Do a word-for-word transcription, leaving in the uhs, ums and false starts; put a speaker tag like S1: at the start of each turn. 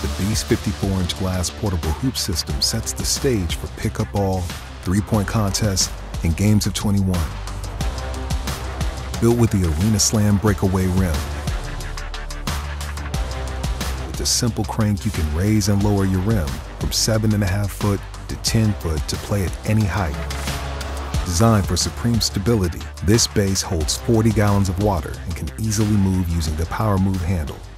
S1: The Beast fifty-four inch glass portable hoop system sets the stage for pickup ball, three-point contests, and games of twenty-one. Built with the Arena Slam breakaway rim. With a simple crank, you can raise and lower your rim from seven and a half foot to ten foot to play at any height. Designed for supreme stability, this base holds forty gallons of water and can easily move using the Power Move handle.